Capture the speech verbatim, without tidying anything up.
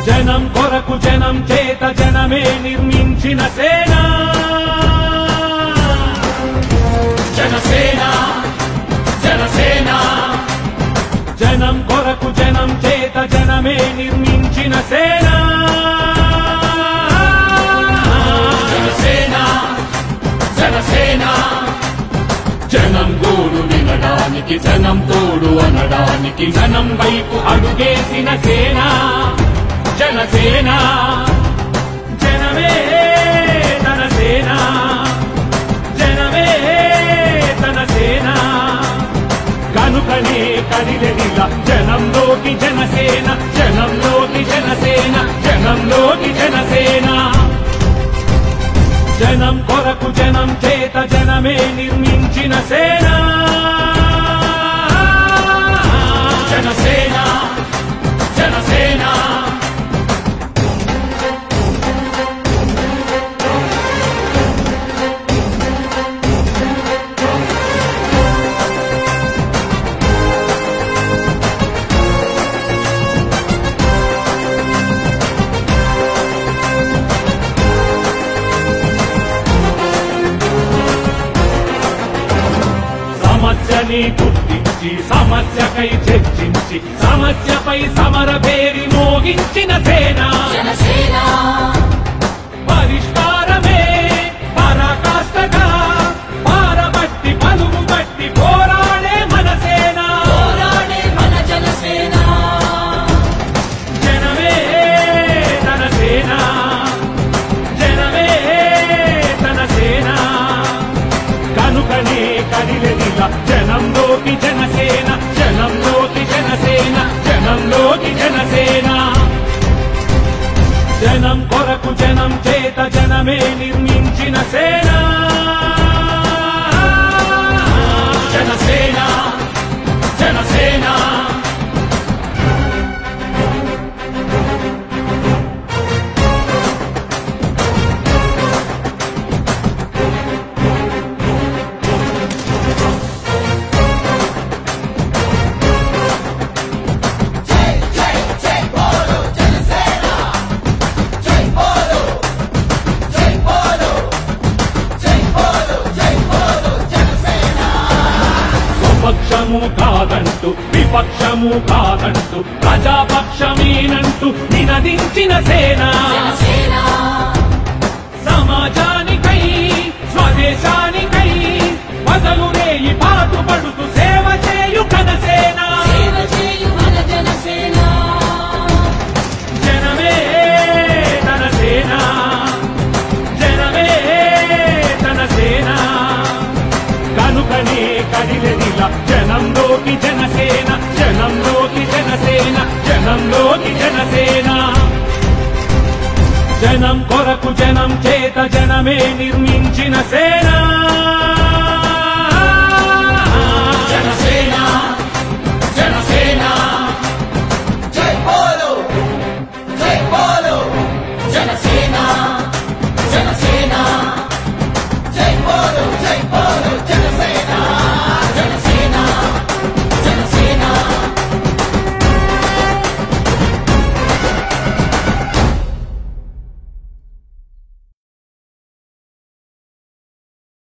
జనం కొరకు జనం చేత జనమే నిర్మించిన సేన జనసేన జనసేన జనం కొరకు జనం చేత జనమే నిర్మించిన సేన జనసేన జనసేన జనం గోడు వినడానికి జనం తోడు అనడానికి జనం వైపు అడుగేసిన సేన జనసేన జనమే తన సేన జనమే తన సేన కనుకనే కదిలెదిలా జనంలోకి జనసేన జనంలోకి జనసేన జనంలోకి జనసేన జనం కొరకు జనం చేత జనమే నిర్మించిన సేన జనసేన జనసేన సమస్యని గుర్తించి సమస్యకై చర్చించి సమస్యపై సమర పేరి మోగించిన సేన జనసేన పరిష్కారమే పరాకాష్ఠగా పారబట్టి పలుగు బట్టి పోరాడే మన సేన పోరాడే మన జనసేన జనమే తన సేన జనమే తన సేన కనుకనే కదిలెదిలా జనంలోకి జనసేన జనంలోకి జనసేన జనంలోకి జనసేన జనం కొరకు జనం చేత జనమే నిర్మించిన సేన జనసేన జనసేన పక్షము కాదంటూ విపక్షము కాదంటూ ప్రజాపక్షమేనంటూ నినదించిన సేన జనసేన సమాజానికై స్వదేశానికై వదలు రేయి పాటు పడుతూ సేవ చేయు కనసేన సేవ చేయు మన జనసేన జనమే తన సేన జనమే తన సేన కనుకనే కదిలెదిలా జనంలోకి జనసేన జనంలోకి జనసేన జనంలోకి జనసేన జనం కొరకు జనం చేత జనమే నిర్మించిన సేన